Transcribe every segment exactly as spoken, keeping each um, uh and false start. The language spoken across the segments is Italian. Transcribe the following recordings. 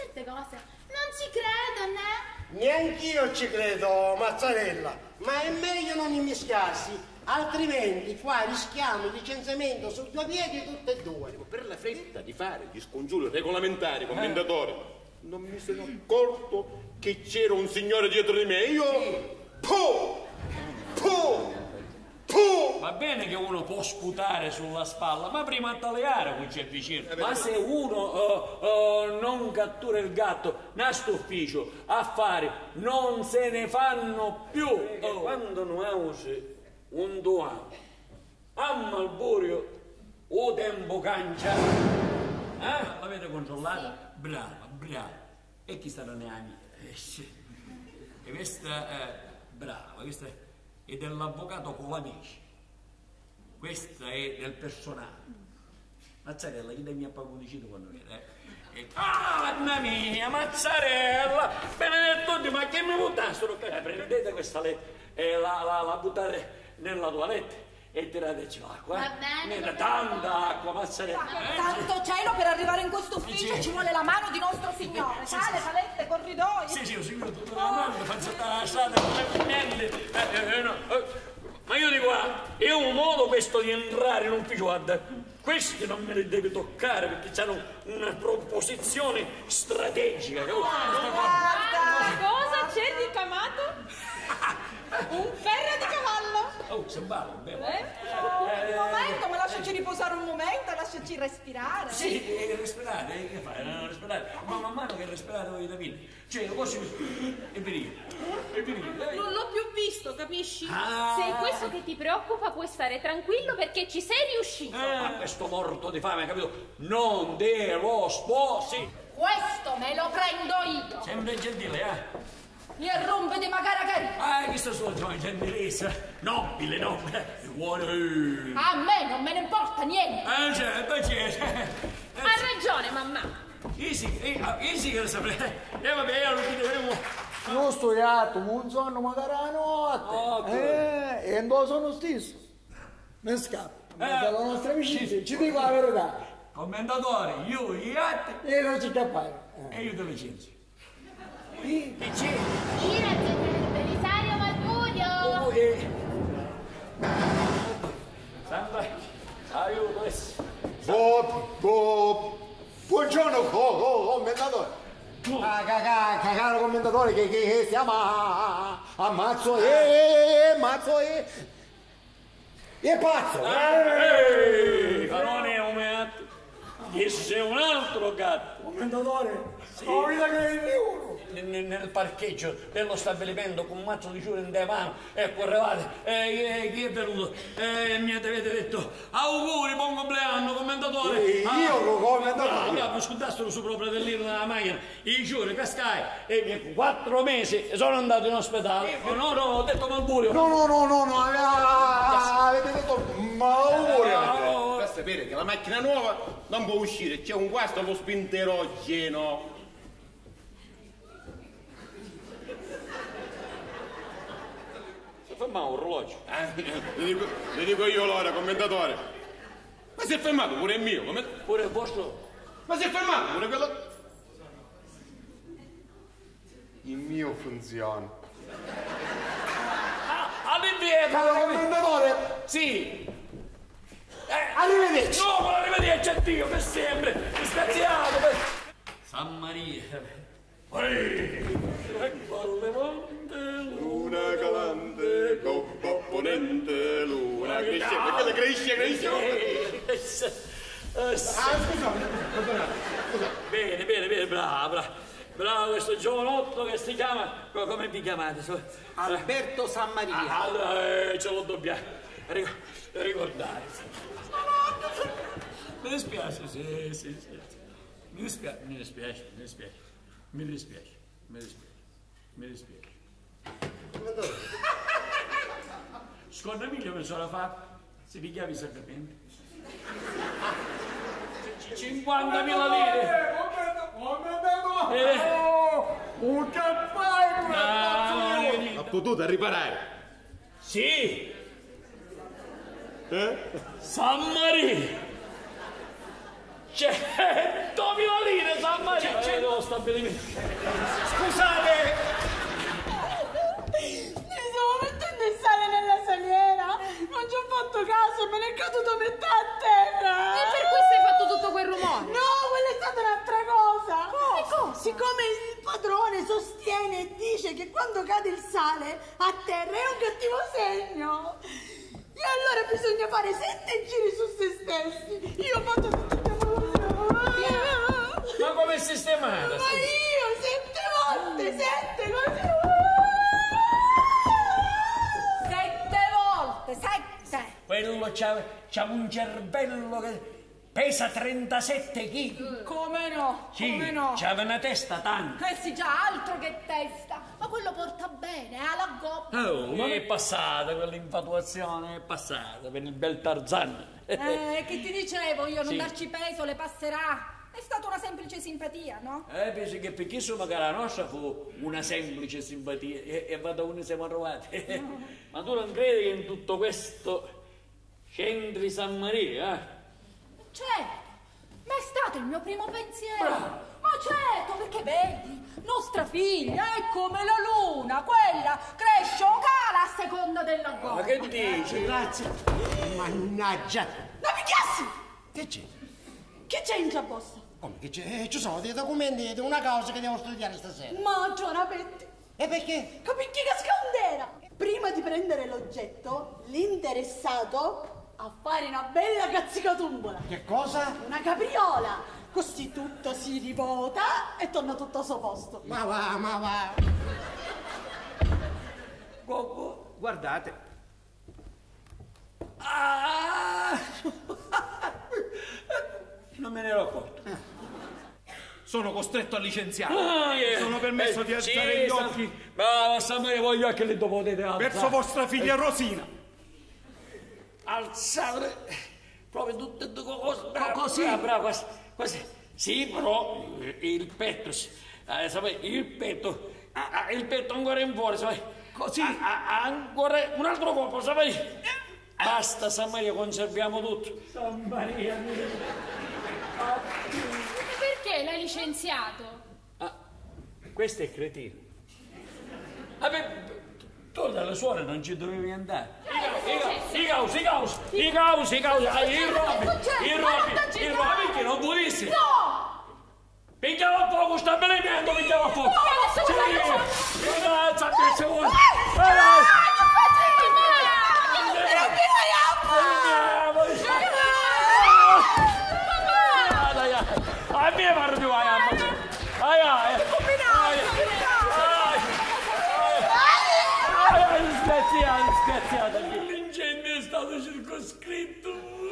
certe cose non ci credo, né? Neanch'io ci credo, Mazzarella, ma è meglio non immischiarsi, altrimenti qua rischiamo il licenziamento su due piedi tutte e due. Per la fretta di fare gli scongiuri regolamentari, commendatore, non mi sono accorto che c'era un signore dietro di me. Io... Puh! Puh! Puh! Va bene che uno può sputare sulla spalla, ma prima tagliare qui c'è vicino. Ma se uno uh, uh, non cattura il gatto, a st'ufficio, affari, non se ne fanno più. Oh. Quando non usi un duano a Malburio, o tempo cancia. Eh? L'avete controllata? Sì. Brava, brava. E chi sarà ne amica? Eh, sì. E questa è brava, questa è dell'avvocato Colamici. Questa è del personale. Mazzarella, chi mi ha pagodicito quando viene? Eh? E... Ah, mamma mia, Mazzarella! Benedetto Dio, ma che mi buttassero? Eh, prendete questa lettera e la, la, la buttate nella toilette e tirateci l'acqua. Va bene. Niente, tanta acqua, Mazzarella. Eh, tanto cielo per arrivare in questo ufficio sì. Ci vuole la mano di nostro Signore. Sì, Sale, sì, salette, corridoi. Sì, sì, ho seguito tutta la mano, faccio stare la strada come niente. Eh, eh, no. eh. Ma io dico, ah, è un modo questo di entrare in un ufficio, guarda, questi non me li devi toccare perché hanno una proposizione strategica. Guarda, guarda. Cosa c'è di camato? Un ferro di cavallo. Oh, se ballo, bene. Eh? Eh, un momento, ma lasciaci riposare un momento, lasciaci respirare. Sì, eh, respirare, eh, che fai? Non respirare. Ma man mano che respirate voi vitamine. Cioè, così è finito. È finito. Non l'ho più visto, capisci? Ah. Se è questo che ti preoccupa, puoi stare tranquillo perché ci sei riuscito. Eh, ma questo morto di fame, capito? Non te lo sposi. Questo me lo prendo io. Sempre gentile, eh? Mi rompe di magara cari. Ah, questo suo gentilezza. Nobile, nobile. Buono. A me non me ne importa niente. Ah, certo, certo. Ha ragione, mamma. Easy, easy che lo saprei. E vabbè, io non ti devo... Non ho studiato, un giorno magari a notte. Oh, eh, e non sono stesso. Ne scappo. Ma eh, la nostra amicizia, ci dico la verità. Commendatore, io, i gatti. E non ci cappare. Eh. E io te licenzio. Chi? Che c'è? Ira, il Belisario Malburio. Oh, eh. Santa, aiuto adesso. Boh, boh. Buongiorno, commendatore. Ah, cagà, cagà, commentatore, che, che, che stiamo a, ammazzo, e, ammazzo, e, e pazzo. Ehi, ma non è un gatto, questo è un altro gatto. Commentatore, sì. Ho vita che è uno. Nel, nel parcheggio dello stabilimento con un mazzo di giuro in te mano e correvate e chi è venuto e mi avete detto auguri, buon compleanno, commentatore. Sì, ah, io commentatore. Allora mi scudassero su proprio dell'ino nella macchina, i giuri, cascai e quattro mesi sono andato in ospedale. Io no, no, ho detto Malburio. No, no, no, no, no, avete detto Malburio. Per sapere che la macchina nuova non può uscire, c'è un guasto allo spinterogeno. Ferma un orologio. Eh, le, dico, le dico io l'ora, commentatore. Ma si è fermato pure il mio. Come... Pure il vostro. Ma si è fermato pure quello. Il mio funziona. Ah, all'indietro. Caro commentatore. Sì. Eh, arrivederci. No, ma arrivederci a Dio per sempre. Disgraziato. Per... San Maria. Ehi. Luna calante, coppa opponente, luna cresce, perché le cresce, cresce. Ah, scusa, scusa. Bene, bene, bene, bravo, bravo. Bravo questo giovanotto che si chiama, come vi chiamate? Alberto San Maria. Ah, allora, eh, ce lo dobbiamo ricordare. Mi dispiace, sì, sì, sì. Mi dispiace, mi dispiace, mi dispiace, mi dispiace, mi dispiace, mi dispiace. Secondo me che sono fatta, si picchiava i sacramenti. cinquantamila lire. Un cappello! Ha potuto riparare? Sì! Eh? San Maria! centomila lire San Maria! stabilimento. Scusate! Mi stavo mettendo il sale nella saliera, non ci ho fatto caso, me ne è caduto metà a terra. E per questo hai fatto tutto quel rumore? No, quella è stata un'altra cosa. Che cosa? Siccome il padrone sostiene e dice che quando cade il sale a terra è un cattivo segno. E allora bisogna fare sette giri su se stessi. Io ho fatto tutto il Ma come sistemata? Ma io sette volte, sette così. Sette volte, sette. Quello c'ha, c'ha un cervello che pesa trentasette chili. Come no? Sì, Come no? c'aveva una testa tanta. Eh sì, già, altro che testa. Ma quello porta bene, ha la gobba. Oh, ma è passata quell'infatuazione, è passata per il bel Tarzan. Eh, che ti dicevo io, non Sì. darci peso, le passerà. È stata una semplice simpatia, no? Eh, penso che per chi insomma che la nostra fu una semplice simpatia e, e vado dove siamo arrivati. Ma tu non credi che in tutto questo c'entri San Maria, eh? Certo, ma è stato il mio primo pensiero. Ma certo, perché vedi, nostra figlia è come la luna, quella cresce o cala a seconda della gobba. Ma che dici? Grazie. Mannaggia. Non mi chiassi! Che c'è? Che c'è in giabbossa? Come che c'è? Eh, ci sono dei documenti di una causa che devo studiare stasera. Ma gioramente, E perché? capisci che scandera? Prima di prendere l'oggetto, l'interessato a fare una bella cazzicatumbola. Che cosa? Una capriola. Così tutto si rivota e torna tutto al suo posto. Ma va, ma va. Gobbo, guardate. Ah! Non me ne ero accorto. Sono costretto a licenziare. Ah, eh. Sono permesso Eh, di sì, alzare gli San- occhi Ma San Maria voglio che le potete alzare. verso vostra figlia Rosina. Alzare proprio tutte e due cose. Bravo, così? Bravo, bravo, quasi, quasi. Sì, però il petto, sì. eh, sapete, il petto, ah, ah, il petto ancora in fuori, sapete. Così? Ah, ah, ancora un altro colpo, sapete. Basta, San Maria, conserviamo tutto. San Maria, Ma perché l'hai licenziato? ah, questo è cretino. Vabbè, tu dalle suore non ci dovevi andare. I causi, i causi, i causi, i causi, ah, il Robby, il Robby, il Robby che non volessi. No! Picchiamo a fuoco, stabilimento, picchiamo a fuoco. Sì, grazie, per favore. A me parlo più, ai, ai, ai, ai, scherziate, scherziate. L'incendio è stato circoscritto.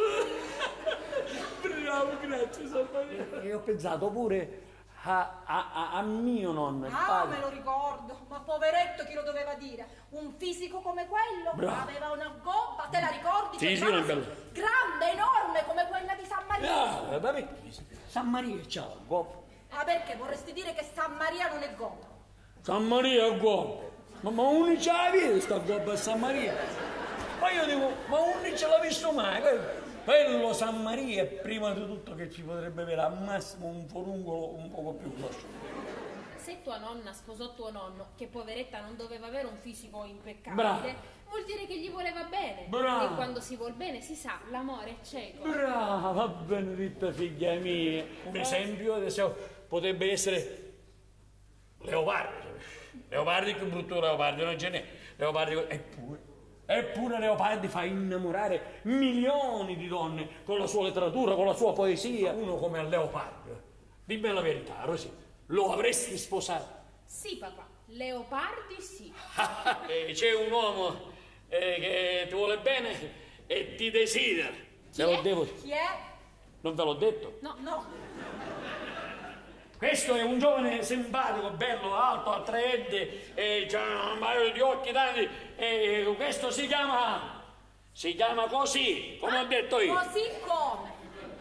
Bravo, grazie, San Maria. E ho pensato pure a, a, a, a mio nonno, il Ah, padre. me lo ricordo, ma poveretto chi lo doveva dire? Un fisico come quello Bravo. aveva una gobba, te la ricordi? Sì, Che sì, base? è bello. Grande, enorme come quella di San Maria. Ah, vabbè, San Maria, ciao, goppo. Ah, perché vorresti dire che San Maria non è gobba? San Maria è goppo. Ma, ma uno ce la vede sta goppa a San Maria? Ma io dico, ma uno ce l'ha visto mai? Quello, quello San Maria è prima di tutto che ci potrebbe avere al massimo un foruncolo un poco più grosso. Se tua nonna sposò tuo nonno, che poveretta non doveva avere un fisico impeccabile, Bravo. vuol dire che gli voleva bene. Bravo. E quando si vuol bene si sa, l'amore è cieco. Brava, benedetta figlia mia. Un esempio, ad esempio, potrebbe essere Leopardi. Leopardi, che brutto Leopardi, non ce n'è. Leopardi, eppure, eppure Leopardi fa innamorare milioni di donne con la sua letteratura, con la sua poesia. Uno come Leopardi, dimmi la verità, Rosì, lo avresti sposato? Sì, papà, Leopardi sì. Eh, c'è un uomo eh, che ti vuole bene e ti desidera. Te lo è? devo. Chi è? Non ve l'ho detto? No, No. Questo è un giovane simpatico, bello, alto, attraente, e c'ha un paio di occhi tanti, e questo si chiama, si chiama così, come ho detto io. Così come?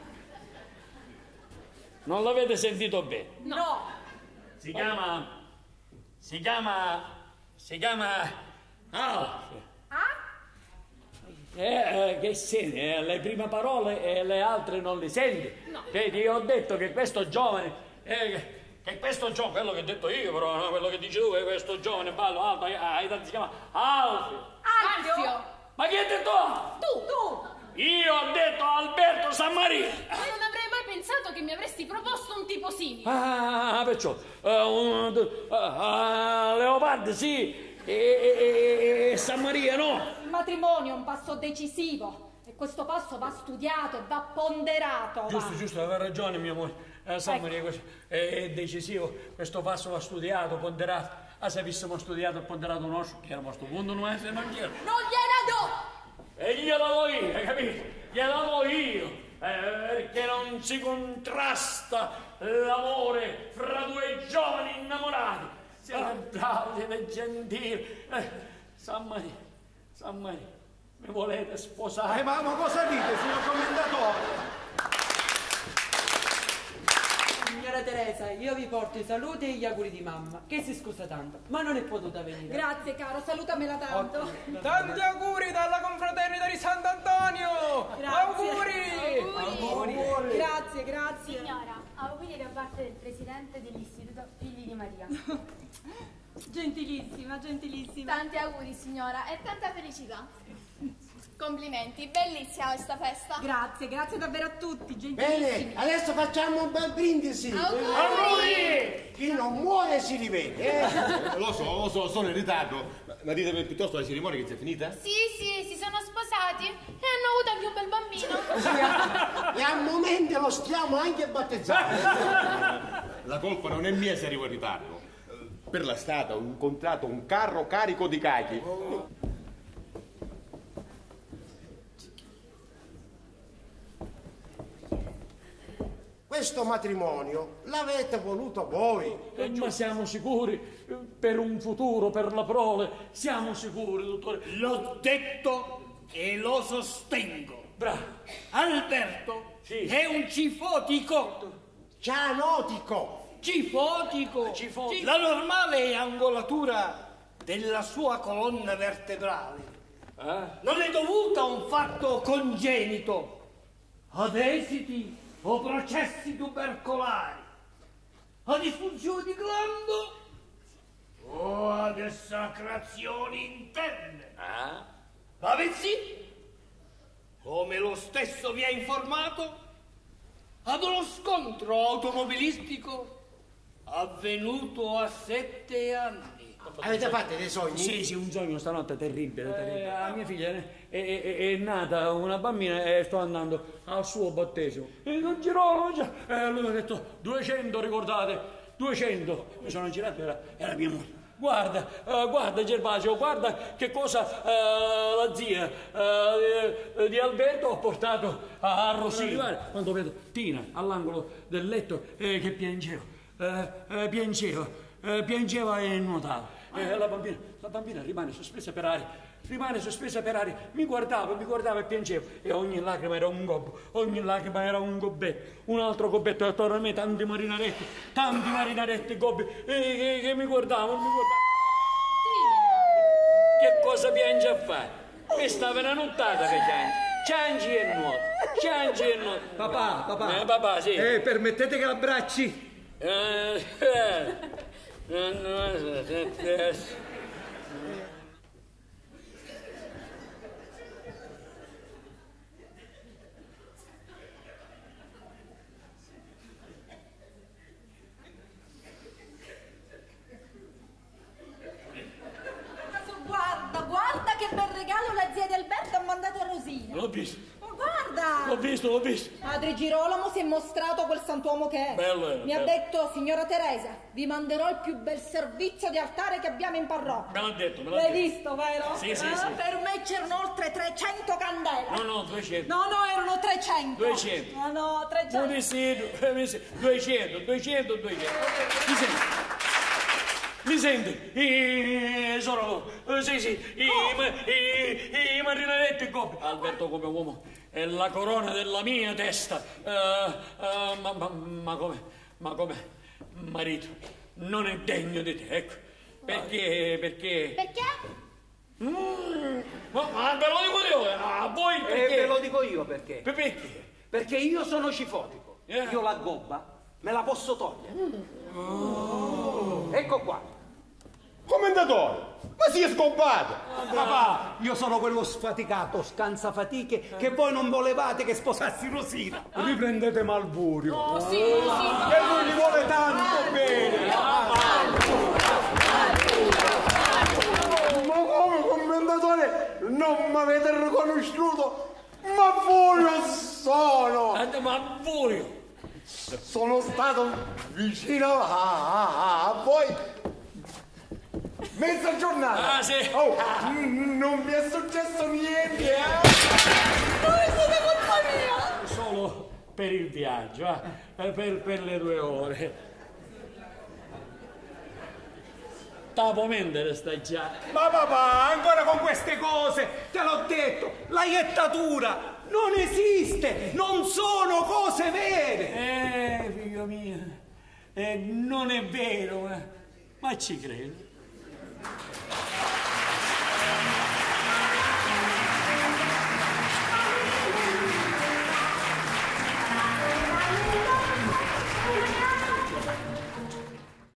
Non l'avete sentito bene? No. Si chiama, si chiama, si chiama Alf. Ah? Eh, eh, che senti? Eh, le prime parole e le altre non le senti? No. Che ti ho detto che questo giovane, eh, che questo questo giovane, quello che ho detto io, però, no, quello che dici tu, è questo giovane ballo alto, hai tanti si chiama Alfio. Alfio! Ma chi ha detto? Tu! Tu! Io ho detto Alberto Sammaria. Ma non avrei mai pensato che mi avresti proposto un tipo simile. Ah, perciò, uh, un, uh, uh, Leopardi sì, e, e, e Sammaria no. Il matrimonio è un passo decisivo. E questo passo va studiato e va ponderato. Giusto, va. giusto, aveva ragione mio amore. Eh, San Maria, questo è, è decisivo, questo passo va studiato, ponderato. Ah, se avessimo studiato e ponderato un nostro, che era a questo punto non è se non c'era. Non gliela do! E gliela do io, hai capito? Gliela do io, eh, perché non si contrasta l'amore fra due giovani innamorati. Siete bravi, siete gentili. Eh, San Maria, San Maria. Mi volete sposare? Eh, ma, ma cosa dite, signor commendatore? Signora Teresa, io vi porto i saluti e gli auguri di mamma, che si scusa tanto, ma non è potuta venire. Grazie caro, salutamela tanto. Tanti auguri dalla confraternita di Sant'Antonio! Grazie. Auguri! Auguri. Auguri. Grazie, grazie. Signora, auguri da parte del presidente dell'Istituto Figli di Maria. Gentilissima, gentilissima. Tanti auguri signora e tanta felicità. Complimenti, bellissima questa festa. Grazie, grazie davvero a tutti, gentilissimi. Bene, adesso facciamo un bel brindisi. Auguri! Chi non muore si rivede, eh? Lo so, lo so, sono in ritardo. Ma, ma ditemi piuttosto la cerimonia che si è finita? Sì, sì, si sono sposati e hanno avuto anche un bel bambino. E al momento lo stiamo anche battezzando. La colpa non è mia se arrivo in ritardo. Per la strada ho incontrato un carro carico di cachi. Questo matrimonio l'avete voluto voi. Eh, ma siamo sicuri, eh, per un futuro, per la prole, siamo sicuri, dottore. L'ho detto e lo sostengo. Bravo. Alberto Sì. è un cifotico. Cianotico. Cifotico. Cifotico. La normale angolatura della sua colonna vertebrale Eh? non è dovuta a un fatto congenito, ad esiti o processi tubercolari, a disfunzioni di glando o ad esacrazioni interne. Ah? Ma bensì, come lo stesso vi ha informato, ad uno scontro automobilistico avvenuto a sette anni. Avete fatto dei sogni? Sì, sì, un sogno stanotte terribile, terribile. Eh, a mia figlia è, è- è- è nata una bambina e sto andando al suo battesimo. E non girò, non girò. E lui mi ha detto duecento, ricordate, duecento. Mi sono girato, era, era mia moglie. Guarda, eh, guarda Gervasio, guarda che cosa eh, la zia eh, di Alberto ha portato a, a Rosina. Quando vedo Tina all'angolo del letto eh, che piangeva, eh, eh, piangeva, eh, piangeva e nuotava. Eh, la, bambina, la bambina rimane sospesa per aria, rimane sospesa per aria, mi guardava, mi guardava e piangeva. E ogni lacrima era un gobbo, ogni lacrima era un gobbetto, un altro gobbetto e attorno a me tanti marinaretti, tanti marinaretti e gobbi eh, che, che mi guardavano, mi guardavano. Che cosa piange a fare? Questa è una nottata che piange. Ciangi e nuoto, ciangi e nuoto. Papà, papà. Eh, papà, sì. Eh, permettete che l'abbracci? Eh, eh. No, no, eh, eh. Guarda, guarda che bel regalo la zia di Alberto ha mandato a Rosina. L'ho visto, Oh, guarda! l'ho visto, l'ho visto. Padre Girolamo si è mostrato quel santuomo che è. Bello era, Mi ha bello. detto, signora Teresa, vi manderò il più bel servizio di altare che abbiamo in parrocchia. Me l'ha detto, me l'ha L'hai detto. visto, vero? Sì, sì, Ah, sì. Per me c'erano oltre trecento candele. No, no, duecento. No, no, erano trecento. duecento. No, no, Un trecento. vestito, eh, mi se- duecento, duecento, duecento. Mi sente? Mi sente? I, sono, eh, sì, sì, i, ma- i, i marinaretti e gobbi. Alberto come uomo è la corona della mia testa. Eh, eh, ma, ma, ma come, ma come marito non è degno di te, ecco. Perché, perché... Perché? Mm, ma, ma ve lo dico io, a voi E perché? ve lo dico io perché. Per- Perché? Perché io sono cifotico. Eh. Io la gobba me la posso togliere. Oh, Ma si è scoppato! Papà, io sono quello sfaticato, scansafatiche, che voi non volevate che sposassi Rosina. Riprendete Malburio. Oh, sì, sì. Che lui gli vuole tanto bene. Ma come, commendatore, non mi avete riconosciuto? Ma voi non sono! Ma voi! Sono stato vicino a, a, a voi mezza giornata. Ah, sì. Oh, n- non mi è successo niente. Eh? Non siete colpa mia! Solo per il viaggio, eh? per, per le due ore. Tapo Mendere sta già. Ma papà, ancora con queste cose, te l'ho detto, la iettatura non esiste, non sono cose vere. Eh, figlio mio, eh, non è vero, eh, ma ci credo.